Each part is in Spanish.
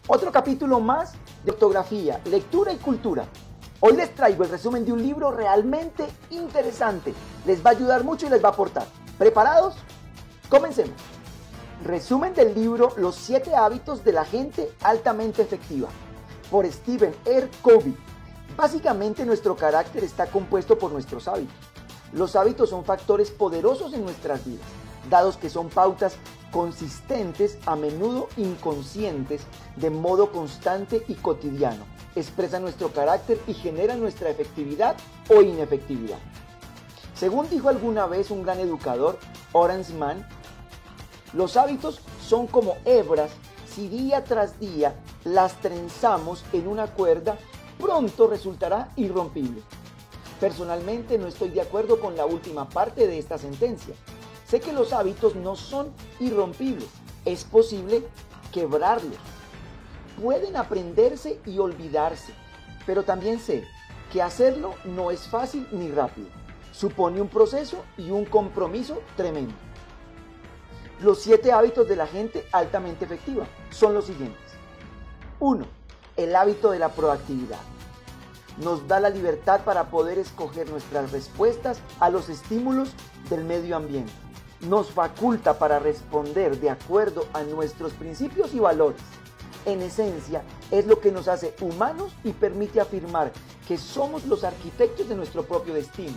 Otro capítulo más de ortografía, lectura y cultura. Hoy les traigo el resumen de un libro realmente interesante. Les va a ayudar mucho y les va a aportar. ¿Preparados? Comencemos. Resumen del libro Los 7 hábitos de la gente altamente efectiva, por Stephen R. Covey. Básicamente nuestro carácter está compuesto por nuestros hábitos. Los hábitos son factores poderosos en nuestras vidas, dados que son pautas consistentes, a menudo inconscientes, de modo constante y cotidiano. Expresan nuestro carácter y generan nuestra efectividad o inefectividad. Según dijo alguna vez un gran educador, Horace Mann, los hábitos son como hebras. Si día tras día las trenzamos en una cuerda, pronto resultará irrompible. Personalmente no estoy de acuerdo con la última parte de esta sentencia. Sé que los hábitos no son irrompibles. Es posible quebrarlos. Pueden aprenderse y olvidarse, pero también sé que hacerlo no es fácil ni rápido. Supone un proceso y un compromiso tremendo. Los 7 hábitos de la gente altamente efectiva son los siguientes. 1. El hábito de la proactividad. Nos da la libertad para poder escoger nuestras respuestas a los estímulos del medio ambiente. Nos faculta para responder de acuerdo a nuestros principios y valores. En esencia, es lo que nos hace humanos y permite afirmar que somos los arquitectos de nuestro propio destino.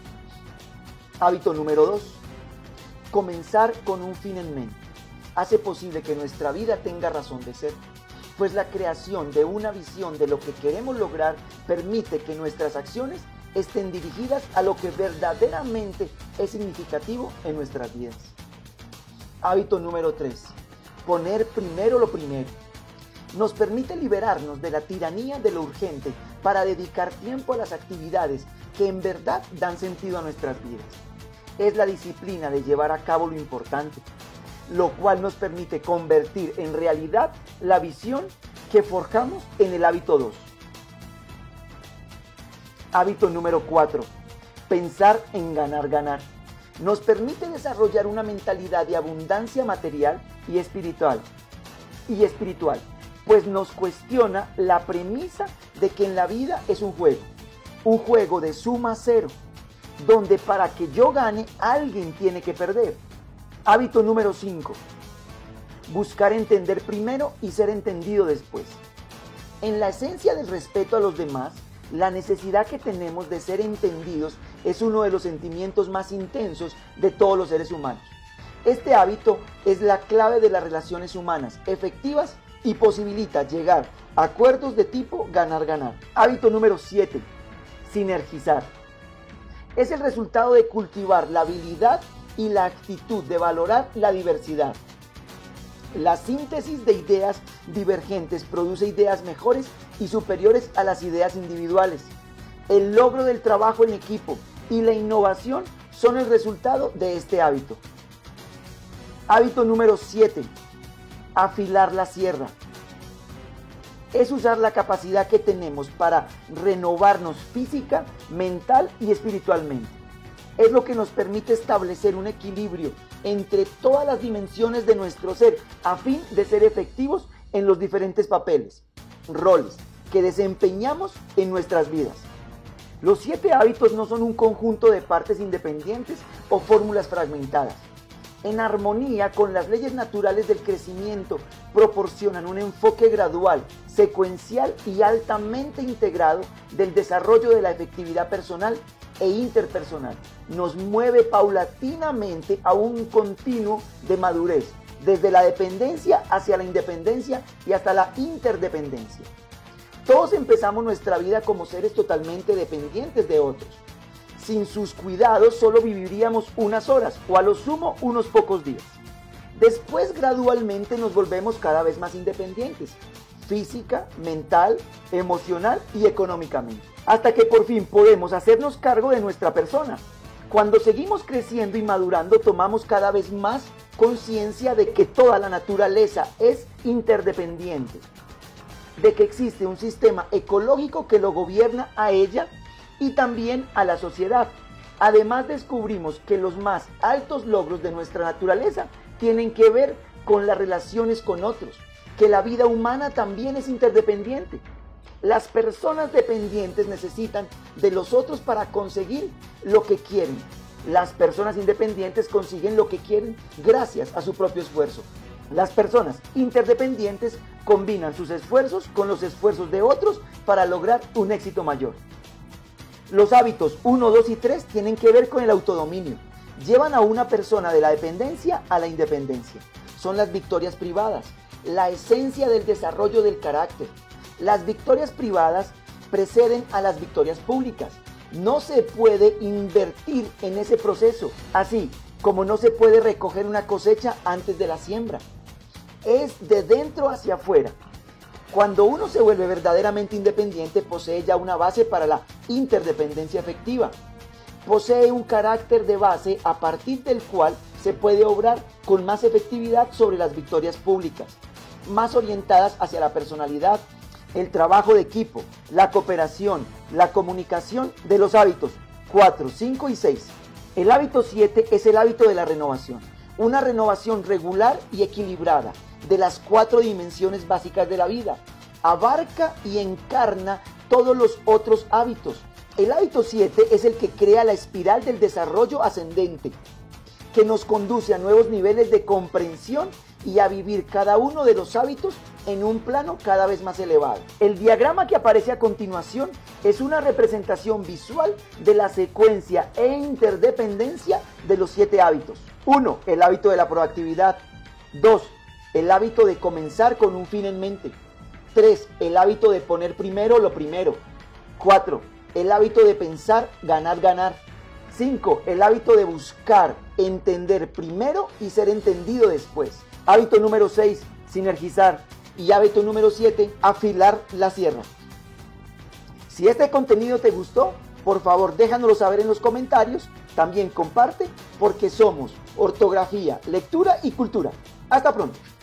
Hábito número 2. Comenzar con un fin en mente. Hace posible que nuestra vida tenga razón de ser, pues la creación de una visión de lo que queremos lograr permite que nuestras acciones estén dirigidas a lo que verdaderamente es significativo en nuestras vidas. Hábito número 3. Poner primero lo primero. Nos permite liberarnos de la tiranía de lo urgente para dedicar tiempo a las actividades que en verdad dan sentido a nuestras vidas. Es la disciplina de llevar a cabo lo importante, lo cual nos permite convertir en realidad la visión que forjamos en el hábito 2. Hábito número 4. Pensar en ganar. Nos permite desarrollar una mentalidad de abundancia material y espiritual, pues nos cuestiona la premisa de que en la vida es un juego de suma cero, donde para que yo gane alguien tiene que perder. Hábito número 5. Buscar entender primero y ser entendido después. En la esencia del respeto a los demás, la necesidad que tenemos de ser entendidos es uno de los sentimientos más intensos de todos los seres humanos. Este hábito es la clave de las relaciones humanas efectivas y posibilita llegar a acuerdos de tipo ganar. Hábito número 7. Sinergizar. Es el resultado de cultivar la habilidad y la actitud de valorar la diversidad. La síntesis de ideas divergentes produce ideas mejores y superiores a las ideas individuales. El logro del trabajo en equipo y la innovación son el resultado de este hábito. Hábito número 7. Afilar la sierra. Es usar la capacidad que tenemos para renovarnos física, mental y espiritualmente. Es lo que nos permite establecer un equilibrio entre todas las dimensiones de nuestro ser a fin de ser efectivos en los diferentes papeles, roles que desempeñamos en nuestras vidas. Los 7 hábitos no son un conjunto de partes independientes o fórmulas fragmentadas. En armonía con las leyes naturales del crecimiento, proporcionan un enfoque gradual, secuencial y altamente integrado del desarrollo de la efectividad personal e interpersonal. Nos mueve paulatinamente a un continuo de madurez, desde la dependencia hacia la independencia y hasta la interdependencia. Todos empezamos nuestra vida como seres totalmente dependientes de otros. Sin sus cuidados solo viviríamos unas horas o a lo sumo unos pocos días. Después gradualmente nos volvemos cada vez más independientes, física, mental, emocional y económicamente, hasta que por fin podemos hacernos cargo de nuestra persona. Cuando seguimos creciendo y madurando, tomamos cada vez más conciencia de que toda la naturaleza es interdependiente, de que existe un sistema ecológico que lo gobierna a ella y también a la sociedad. Además, descubrimos que los más altos logros de nuestra naturaleza tienen que ver con las relaciones con otros, que la vida humana también es interdependiente. Las personas dependientes necesitan de los otros para conseguir lo que quieren. Las personas independientes consiguen lo que quieren gracias a su propio esfuerzo. Las personas interdependientes combinan sus esfuerzos con los esfuerzos de otros para lograr un éxito mayor. Los hábitos 1, 2 y 3 tienen que ver con el autodominio. Llevan a una persona de la dependencia a la independencia. Son las victorias privadas, la esencia del desarrollo del carácter. Las victorias privadas preceden a las victorias públicas. No se puede invertir en ese proceso, así como no se puede recoger una cosecha antes de la siembra. Es de dentro hacia afuera. Cuando uno se vuelve verdaderamente independiente, posee ya una base para la interdependencia efectiva. Posee un carácter de base a partir del cual se puede obrar con más efectividad sobre las victorias públicas, más orientadas hacia la personalidad, el trabajo de equipo, la cooperación, la comunicación de los hábitos 4, 5 y 6. El hábito 7 es el hábito de la renovación, una renovación regular y equilibrada de las 4 dimensiones básicas de la vida. Abarca y encarna todos los otros hábitos. El hábito 7 es el que crea la espiral del desarrollo ascendente, que nos conduce a nuevos niveles de comprensión y a vivir cada uno de los hábitos en un plano cada vez más elevado. El diagrama que aparece a continuación es una representación visual de la secuencia e interdependencia de los 7 hábitos. 1. El hábito de la proactividad. 2. El hábito de comenzar con un fin en mente. 3. El hábito de poner primero lo primero. 4. El hábito de pensar, ganar, ganar. 5. El hábito de buscar, entender primero y ser entendido después. Hábito número 6. Sinergizar. Y hábito número 7. Afilar la sierra. Si este contenido te gustó, por favor déjanoslo saber en los comentarios. También comparte, porque somos ortografía, lectura y cultura. Hasta pronto.